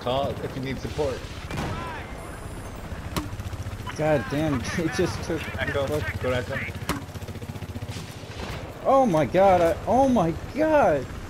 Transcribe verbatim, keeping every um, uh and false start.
Call if you need support. God damn, it just took... Echo. Go to Echo. Oh my god, I, oh my god!